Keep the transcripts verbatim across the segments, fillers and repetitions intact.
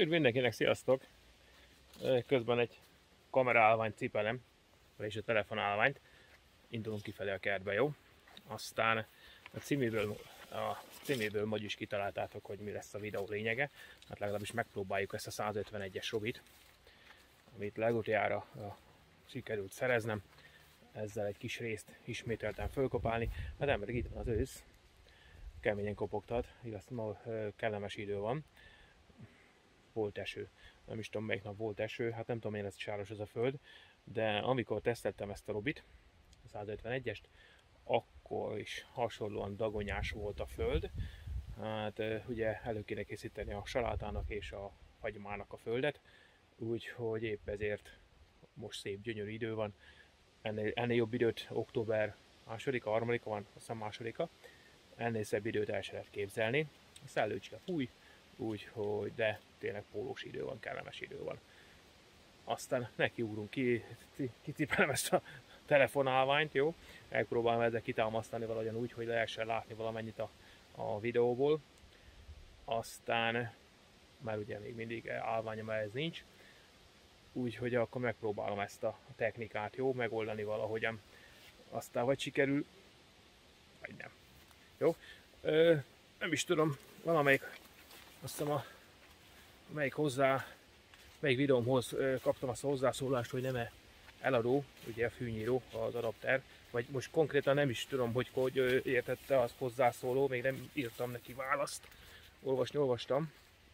Üdv mindenkinek, sziasztok! Közben egy kameraállványt cipelem, vagyis a telefonálványt. Indulunk kifelé a kertbe, jó? Aztán a címéből, a címéből majd is kitaláltátok, hogy mi lesz a videó lényege. Hát legalábbis megpróbáljuk ezt a százötvenegyes robit, amit legutoljára sikerült szereznem. Ezzel egy kis részt ismételten fölkopálni. Hát nem, pedig itt van az ősz. Keményen kopogtat, igaz, ma kellemes idő van. Volt eső. Nem is tudom, melyik nap volt eső, hát nem tudom, miért lesz sáros ez a föld, de amikor teszteltem ezt a robit, a százötvenegyest, akkor is hasonlóan dagonyás volt a föld. Hát ugye elő kéne készíteni a salátának és a hagymának a földet, úgyhogy épp ezért most szép, gyönyörű idő van. Ennél, ennél jobb időt október másodika, harmadika van, azt hiszem másodika. Ennél szebb időt el sem lehet képzelni. A szellőcske fúj, úgyhogy, de tényleg pólós idő van, kellemes idő van. Aztán nekiugrunk ki, kicipelem ezt a telefonálványt, jó? Megpróbálom ezzel kitámasztani valahogyan úgy, hogy lehessen látni valamennyit a, a videóból. Aztán, mert ugye még mindig állványom ez nincs, úgyhogy akkor megpróbálom ezt a technikát, jó? Megoldani valahogyan. Aztán vagy sikerül, vagy nem. Jó? Ö, nem is tudom, valamelyik, azt hiszem a melyik hozzá, melyik videómhoz ö, kaptam azt a hozzászólást, hogy nem-e eladó, ugye a fűnyíró, az adapter, vagy most konkrétan nem is tudom, hogy hogy ö, értette az hozzászóló, még nem írtam neki választ, olvasni olvastam,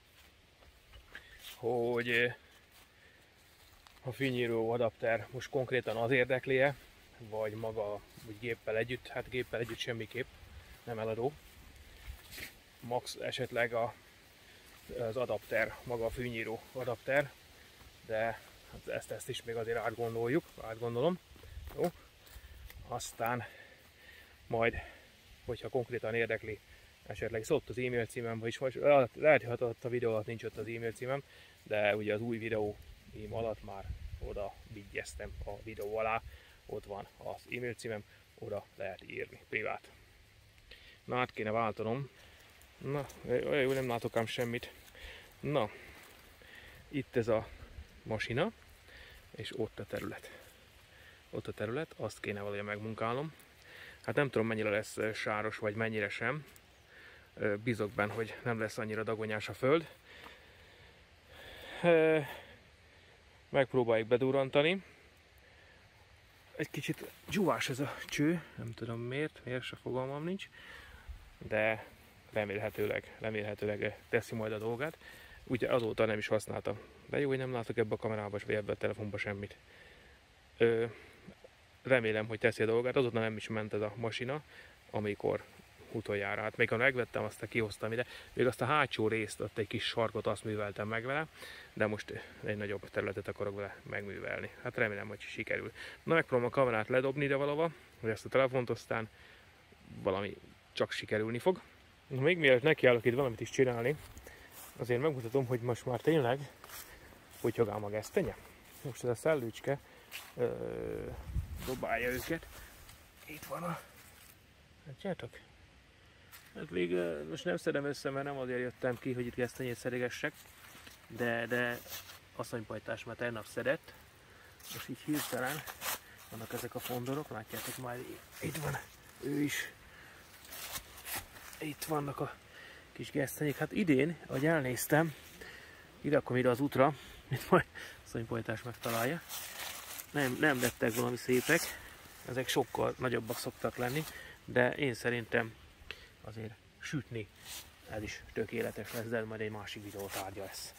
hogy ö, a fűnyíró adapter most konkrétan az érdekli-e, vagy maga, vagy géppel együtt, hát géppel együtt semmiképp nem eladó. Max esetleg a, az adapter, maga a fűnyíró adapter, de ezt, ezt is még azért átgondoljuk, átgondolom. Jó? Aztán majd, hogyha konkrétan érdekli, esetleg szólt az e-mail címem, vagyis most lehet, hogy ott a videó alatt nincs ott az e-mail címem, de ugye az új videó alatt már oda vigyeztem a videó alá, ott van az e-mail címem, oda lehet írni, privát. Na, át kéne váltanom. Na, olyan jó, nem látok ám semmit. Na, itt ez a masina, és ott a terület. Ott a terület, azt kéne valahogy megmunkálnom. Hát nem tudom, mennyire lesz sáros, vagy mennyire sem. Bízok benne, hogy nem lesz annyira dagonyás a föld. Megpróbáljuk bedurrantani. Egy kicsit dzsúvás ez a cső, nem tudom miért, miért se fogalmam nincs, de remélhetőleg, remélhetőleg teszi majd a dolgát. Ugye azóta nem is használtam, de jó, hogy nem látok ebbe a kamerába, vagy ebbe a telefonba semmit. Ö, remélem, hogy teszi a dolgát, azóta nem is ment ez a masina, amikor utoljára, hát még ha megvettem, aztán kihoztam ide, még azt a hátsó részt, ott egy kis sarkot azt műveltem meg vele, de most egy nagyobb területet akarok vele megművelni. Hát remélem, hogy sikerül. Na, megpróbálom a kamerát ledobni ide valahova, vagy ezt a telefont, aztán valami csak sikerülni fog. Na, még mielőtt nekiállok itt valamit is csinálni, azért megmutatom, hogy most már tényleg hogy ám a gesztenye. Most ez a szellőcske ö, dobálja őket. Itt van a... Látjátok? Hát még most nem szedem össze, mert nem azért jöttem ki, hogy itt gesztenyét szerégessek, de, de asszonypajtás már tegnap szedett. Most így hirtelen vannak ezek a fondorok, látjátok már, itt van ő is. Itt vannak a kis gesztenyék. Hát idén, ahogy elnéztem, ide akkor ide az útra, itt majd asszonypajtás megtalálja. Nem, nem lettek valami szépek, ezek sokkal nagyobbak szoktak lenni, de én szerintem azért sütni ez is tökéletes lesz, de majd egy másik videó tárgya lesz.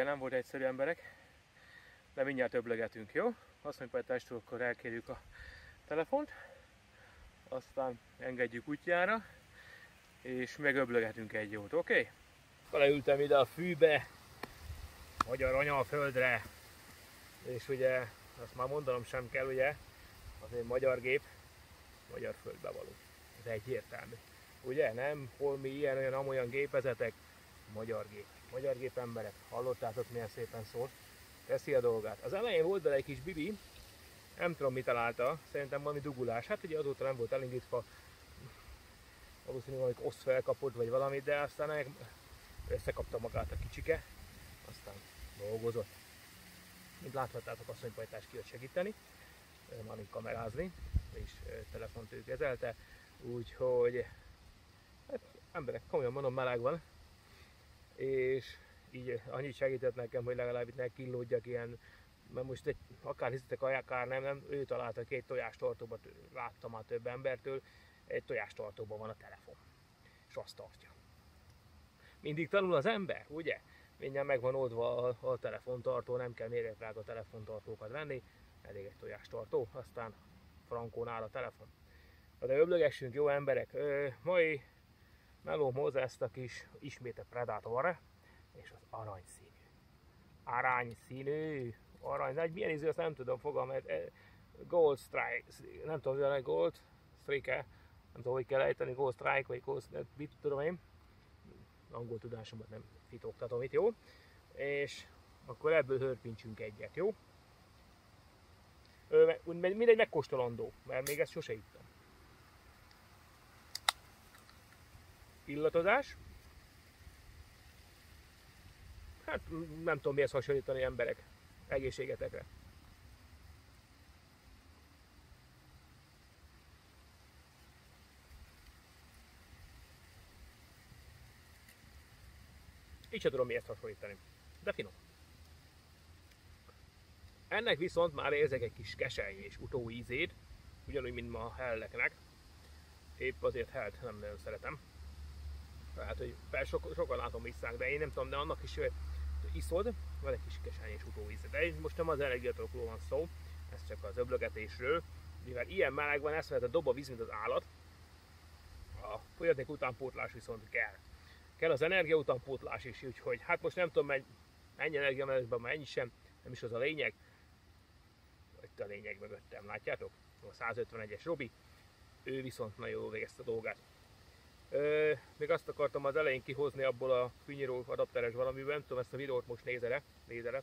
nem volt egyszerű, emberek, de mindjárt öblögetünk, jó? Asszonypajtástól akkor elkérjük a telefont, aztán engedjük útjára, és megöblögetünk egy jót, oké? Okay? Beleültem ide a fűbe, magyar anyaföldre, és ugye, azt már mondanom sem kell, ugye, azért magyar gép, magyar földbe való. Ez egyértelmű. Ugye, nem holmi ilyen, olyan, amolyan gépezetek, magyar gép. Magyar gép emberek, hallottátok milyen szépen szól, teszi a dolgát. Az elején volt bele egy kis bibi, nem tudom mi találta, szerintem valami dugulás. Hát ugye azóta nem volt elindítva, valószínűleg valami oszt felkapott vagy valamit, de aztán összekapta magát a kicsike, aztán dolgozott. Mint láthattátok, asszonypajtás ki jött segíteni, mami kamerázni, és telefont ő kezelte, úgyhogy hát emberek, komolyan mondom, meleg van, és így annyit segített nekem, hogy legalább itt ne kínlódjak ilyen, mert most egy, akár hiszitek, akár nem, nem, ő találta két tojástartóba, láttam már több embertől, egy tojástartóban van a telefon, és azt tartja. Mindig tanul az ember, ugye? Mindjárt meg van oldva a, a telefontartó, nem kell méretdrága telefontartókat venni, elég egy tojástartó, aztán frankón áll a telefon. De öblögessünk, jó emberek! Ö, mai melóm hozzá ezt a kis ismét a Predator, és az aranyszínű. Aranyszínű, arany, de egy milyen ízű, azt nem tudom fogalmazni, mert Gold Strike, nem tudom, hogy Gold Strike, nem tudom, hogy kell ejteni, Gold Strike, vagy Gold, mit tudom én, angol tudásomat nem fitoktatom itt, jó? És akkor ebből hörpintsünk egyet, jó? Ö, mindegy megkóstolandó, mert még ezt sose ittam. Illatozás. Hát nem tudom mihez hasonlítani, emberek. Egészségetekre. Így sem tudom mihez hasonlítani. De finom. Ennek viszont már érzek egy kis kesely és utóízét, ugyanúgy, mint ma a helleknek. Épp azért helt nem nagyon szeretem. Tehát, hogy so, sokan látom visszák, de én nem tudom, de annak is iszod, van egy kis kesely és utóízét. De most nem az energiatorokról van szó, ez csak az öblögetésről. Mivel ilyen meleg van, ezt a dob a víz, mint az állat. A folyaték utánpótlás viszont kell. Kell az energia utánpótlás is, úgyhogy hát most nem tudom, mennyi energia mellett, mennyi sem, nem is az a lényeg. Itt a lényeg mögöttem, látjátok? A százötvenegyes Robi, ő viszont nagyon jól végezte a dolgát. Ö, még azt akartam az elején kihozni abból a fűnyíró adapteres valamiben, nem tudom, ezt a videót most nézere, nézere.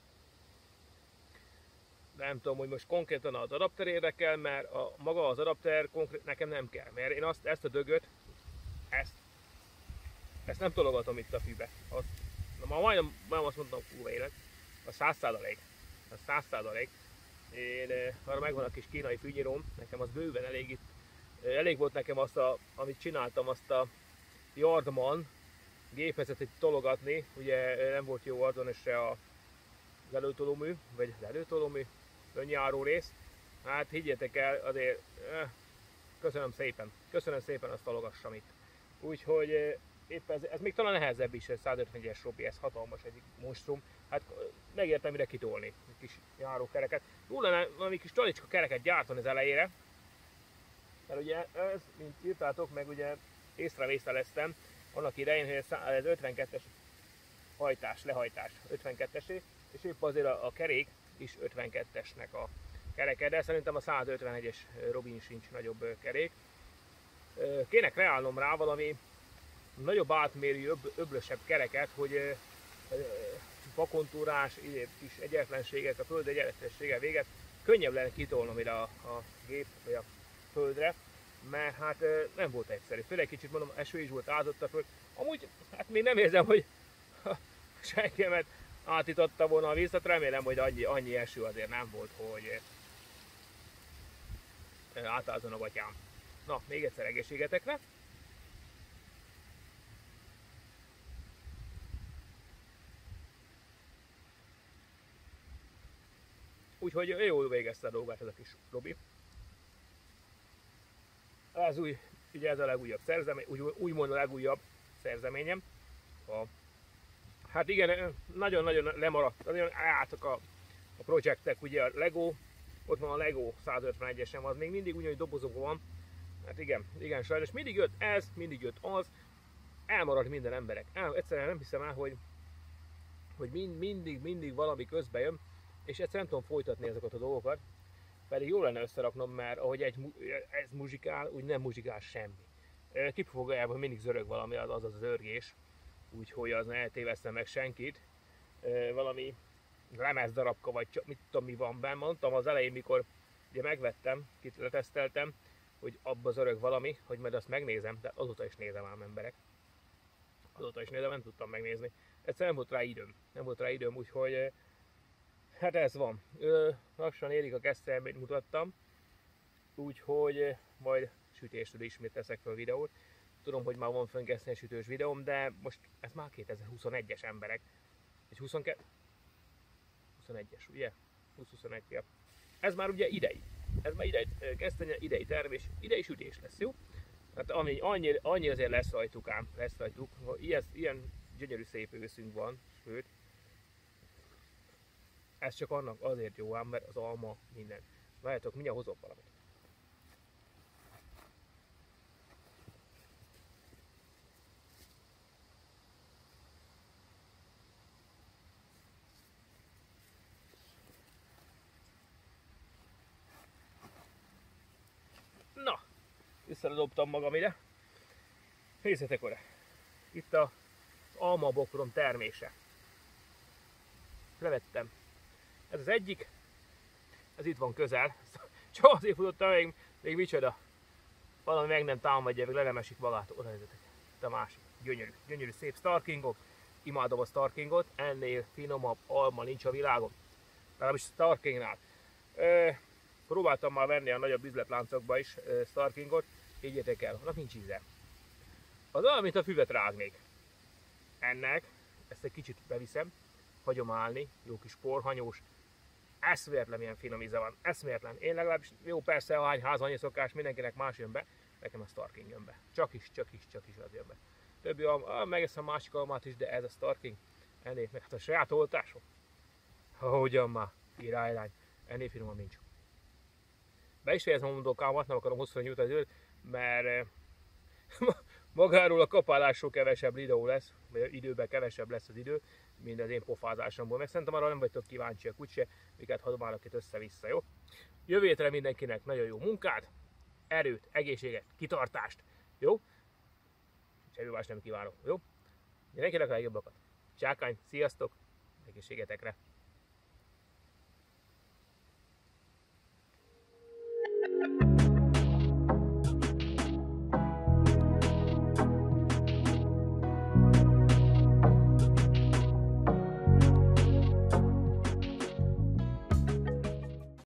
De nem tudom, hogy most konkrétan az adapter érdekel, mert a, maga az adapter konkrét, nekem nem kell, mert én azt, ezt a dögöt, ezt, ezt nem tologatom itt a fűbe. Azt, na, ma majdnem, majdnem azt mondtam, fú, élet, a száz százalék, a száz százalék. Én, arra megvan a kis kínai fűnyíróm, nekem az bőven elég itt. Elég volt nekem azt, a, amit csináltam, azt a Yardman gépezetet tologatni, ugye nem volt jó azon se az előtolómű, vagy az előtolómű önjáró rész. Hát higgyetek el, azért eh, köszönöm szépen, köszönöm szépen, azt tologassam itt. Úgyhogy eh, épp ez, ez még talán nehezebb is, ez százötvenegyes Robi, ez hatalmas egy monstrum. Hát megértem mire kitolni, egy kis járókereket. Jó lenne valami kis talicska kereket gyártani az elejére. Mert ugye ez, mint írtátok, meg ugye észrevételeztem annak idején, hogy ez ötvenkettes hajtás, lehajtás ötvenkettesé, és épp azért a, a kerék is ötvenkettesnek a kereke, de szerintem a százötvenegyes Robin sincs nagyobb kerék. Kéne kreálnom rá valami nagyobb átmérő, öb, öblösebb kereket, hogy vakontúrás, kis egyetlenségek, a föld egyenletessége véget könnyebb lenne kitolnom ide a, a gép vagy a földre, mert hát nem volt egyszerű. Főleg kicsit mondom, eső is volt, ázott a föld. Amúgy hát még nem érzem, hogy a senkemet átította volna a víz, hát remélem, hogy annyi, annyi eső azért nem volt, hogy átázzon a gatyám. Na, még egyszer egészségetekre! Úgyhogy jól végezte a dolgát ez a kis Robi. Ez új, ugye ez a legújabb szerzemény, úgy, úgymond a legújabb szerzeményem, a Hát igen, nagyon-nagyon lemaradt, nagyon álltak a, a projektek, ugye a Lego, ott van a Lego százötvenegyesem, az még mindig ugyanúgy dobozokban van. Hát igen, igen, sajnos mindig jött ez, mindig jött az, elmaradt minden emberek. El, egyszerűen nem hiszem el, hogy, hogy mind, mindig, mindig valami közbe jön, és egyszerűen nem tudom folytatni ezeket a dolgokat. Pedig jó lenne összeraknom, mert ahogy egy, ez muzsikál, úgy nem muzsikál semmi. Kipufogójában mindig zörög valami, az az az örgés, úgyhogy az ne eltévesztem meg senkit. Valami lemezdarabka, vagy csak mit tudom mi van benne. Mondtam az elején, mikor ugye megvettem, kit leteszteltem, hogy abba zörög valami, hogy majd azt megnézem, de azóta is nézem ám emberek. Azóta is nézem, nem tudtam megnézni. Egyszerűen nem volt rá időm, nem volt rá időm, úgyhogy hát ez van. Lassan érik a kesztyel, amit mutattam, úgyhogy majd sütésről ismét teszek fel videót. Tudom, hogy már van fönn egy sütős videóm, de most ez már kétezer-huszonegyes emberek. Egy huszonkettő... huszonegyes, ugye? húsz-huszonegy, ja. Ez már ugye idei. Ez már idei kesztenye, idei termés, idei sütés lesz, jó? Hát annyi, annyi, annyi azért lesz rajtuk ám, lesz rajtuk. Ilyen, ilyen gyönyörű szép őszünk van, sőt. Ez csak annak azért jó ám, mert az alma minden. Várjátok, mindjárt hozok valamit. Na, visszadobtam magam ide. Nézzetek oda. Itt az almabokrom termése. Levettem. Ez az egyik. Ez itt van közel. Csak azért futottam még, még micsoda. Valami meg nem támadja, meg le nem esik magától. Oda nézzetek. Itt a másik. Gyönyörű. Gyönyörű szép Starkingok. Imádom a Starkingot. Ennél finomabb alma nincs a világon. Legalábbis Starkingnál. Próbáltam már venni a nagyobb üzletláncokba is uh, Starkingot, higgyétek el, annak nincs íze. Az olyan, mint a füvet rágnék. Ennek, ezt egy kicsit beviszem, hagyom állni, jó kis porhanyós, eszméletlen milyen finom íze van, eszméletlen. Én legalábbis, jó persze, ahány ház, annyi szokás, mindenkinek más jön be, nekem a Starking jön be. Csak is, csak is, csak is az jön be. Többi alma, megeszem a másik almát is, de ez a Starking, ennél, meg hát a saját oltásom. Hogyan már, királylány, ennél finomabb nincs. Be is fejezem a mondókámat, nem akarom hosszúra nyújtani az időt, mert magáról a kapálásról kevesebb videó lesz, vagy időben kevesebb lesz az idő, mint az én pofázásomból. Meg szerintem arra nem vagytok kíváncsiak úgyse, miket hadomálok itt össze-vissza, jó? Jövő hétre mindenkinek nagyon jó munkát, erőt, egészséget, kitartást, jó? Semmi más nem kívánok, jó? Mindenkinek a legjobbakat. Csákány, sziasztok, egészségetekre!